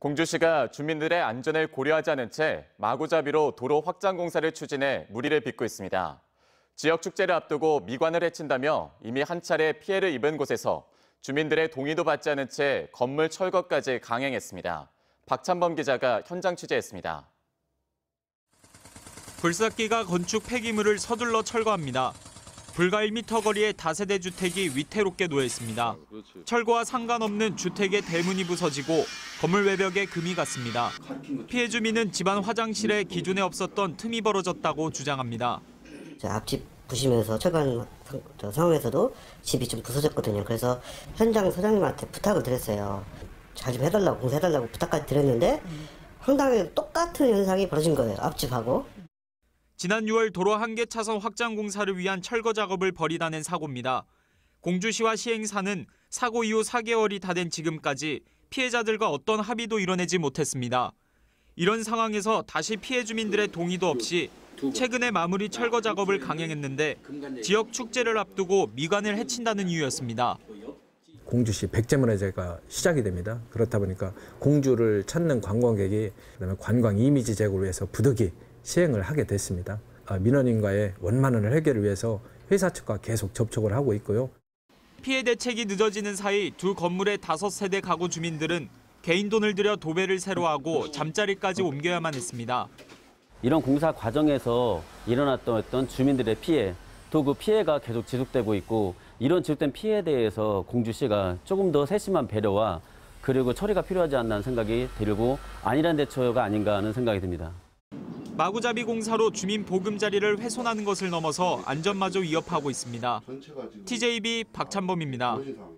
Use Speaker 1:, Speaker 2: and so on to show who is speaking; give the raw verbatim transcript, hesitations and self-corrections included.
Speaker 1: 공주시가 주민들의 안전을 고려하지 않은 채 마구잡이로 도로 확장 공사를 추진해 무리를 빚고 있습니다. 지역 축제를 앞두고 미관을 해친다며 이미 한 차례 피해를 입은 곳에서 주민들의 동의도 받지 않은 채 건물 철거까지 강행했습니다. 박찬범 기자가 현장 취재했습니다.
Speaker 2: 굴삭기가 건축 폐기물을 서둘러 철거합니다. 불과 일 미터 거리의 다세대 주택이 위태롭게 놓여 있습니다. 철거와 상관없는 주택의 대문이 부서지고 건물 외벽에 금이 갔습니다. 피해 주민은 집안 화장실에 기존에 없었던 틈이 벌어졌다고 주장합니다.
Speaker 3: 앞집 부시면서 철거한 상황에서도 집이 좀 부서졌거든요. 그래서 현장 소장님한테 부탁을 드렸어요. 잘 좀 해달라고, 공사해달라고 부탁까지 드렸는데 황당하게 똑같은 현상이 벌어진 거예요. 앞집하고.
Speaker 2: 지난 유월 도로 한 개 차선 확장 공사를 위한 철거 작업을 벌이다낸 사고입니다. 공주시와 시행사는 사고 이후 사 개월이 다 된 지금까지 피해자들과 어떤 합의도 이뤄내지 못했습니다. 이런 상황에서 다시 피해 주민들의 동의도 없이 최근에 마무리 철거 작업을 강행했는데 지역 축제를 앞두고 미관을 해친다는 이유였습니다.
Speaker 4: 공주시 백제문화재가 시작이 됩니다. 그렇다 보니까 공주를 찾는 관광객이 그다음에 관광 이미지 제고를 위해서 부득이 시행을 하게 됐습니다. 민원인과의 원만한 해결을 위해서 회사 측과 계속 접촉을 하고 있고요.
Speaker 2: 피해 대책이 늦어지는 사이 두 건물의 다섯 세대 가구 주민들은 개인 돈을 들여 도배를 새로 하고 잠자리까지 옮겨야만 했습니다.
Speaker 5: 이런 공사 과정에서 일어났던 어떤 주민들의 피해, 또 그 피해가 계속 지속되고 있고 이런 지속된 피해에 대해서 공주시가 조금 더 세심한 배려와 그리고 처리가 필요하지 않나 하는 생각이 들고 안일한 대처가 아닌가 하는 생각이 듭니다.
Speaker 2: 마구잡이 공사로 주민 보금자리를 훼손하는 것을 넘어서 안전마저 위협하고 있습니다. 티제이비 박찬범입니다.